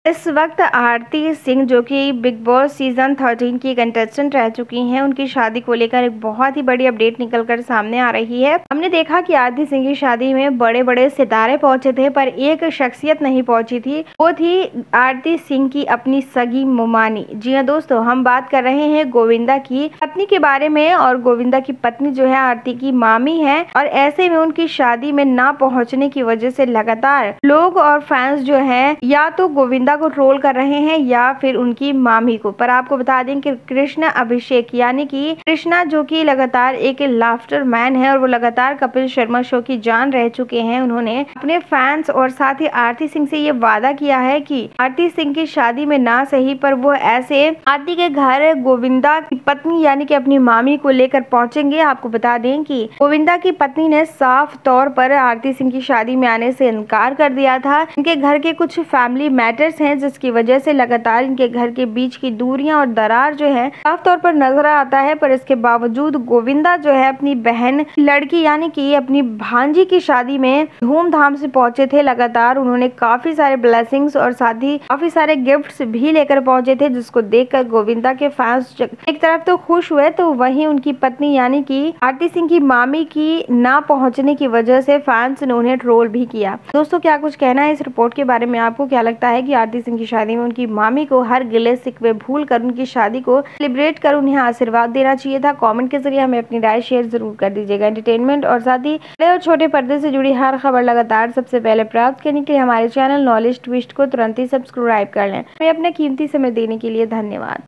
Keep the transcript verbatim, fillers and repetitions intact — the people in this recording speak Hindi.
इस वक्त आरती सिंह जो कि बिग बॉस सीजन थर्टीन की कंटेस्टेंट रह चुकी हैं, उनकी शादी को लेकर एक बहुत ही बड़ी अपडेट निकलकर सामने आ रही है। हमने देखा कि आरती सिंह की शादी में बड़े बड़े सितारे पहुंचे थे, पर एक शख्सियत नहीं पहुंची थी। वो थी आरती सिंह की अपनी सगी मुमानी। जी हाँ दोस्तों, हम बात कर रहे हैं गोविंदा की पत्नी के बारे में। और गोविंदा की पत्नी जो है आरती की मामी है, और ऐसे में उनकी शादी में ना पहुँचने की वजह से लगातार लोग और फैंस जो है या तो गोविंदा को ट्रोल कर रहे हैं या फिर उनकी मामी को। पर आपको बता दें कि कृष्णा अभिषेक यानी कि कृष्णा जो कि लगातार एक लाफ्टर मैन है और वो लगातार कपिल शर्मा शो की जान रह चुके हैं, उन्होंने अपने फैंस और साथ ही आरती सिंह से ये वादा किया है कि आरती सिंह की शादी में ना सही पर वो ऐसे आरती के घर गोविंदा की पत्नी यानी कि अपनी मामी को लेकर पहुंचेंगे। आपको बता दें कि गोविंदा की पत्नी ने साफ तौर पर आरती सिंह की शादी में आने से इनकार कर दिया था। इनके घर के कुछ फैमिली मैटर्स हैं, जिसकी वजह से लगातार इनके घर के बीच की दूरियां और दरार जो है साफ तौर पर नजर आता है। पर इसके बावजूद गोविंदा जो है अपनी बहन लड़की यानी कि अपनी भांजी की शादी में धूमधाम से पहुंचे थे। लगातार उन्होंने काफी सारे ब्लेसिंग्स और साथ ही काफी सारे गिफ्ट्स भी लेकर पहुंचे थे, जिसको देखकर गोविंदा के फैंस एक तरफ तो खुश हुए, तो वहीं उनकी पत्नी यानी कि आरती सिंह की मामी की ना पहुंचने की वजह से फैंस ने उन्हें ट्रोल भी किया। दोस्तों, क्या कुछ कहना है इस रिपोर्ट के बारे में? आपको क्या लगता है कि आरती सिंह की शादी में उनकी मामी को हर गिले शिकवे भूल कर उनकी शादी को सेलिब्रेट कर उन्हें आशीर्वाद देना चाहिए था? कमेंट के जरिए हमें अपनी राय शेयर जरूर कर दीजिएगा। एंटरटेनमेंट और साथ ही बड़े और छोटे पर्दे से जुड़ी हर खबर लगातार सबसे पहले प्राप्त करने के लिए हमारे चैनल नॉलेज ट्विस्ट को तुरंत ही सब्सक्राइब कर लें। हमें अपना कीमती समय देने के लिए धन्यवाद।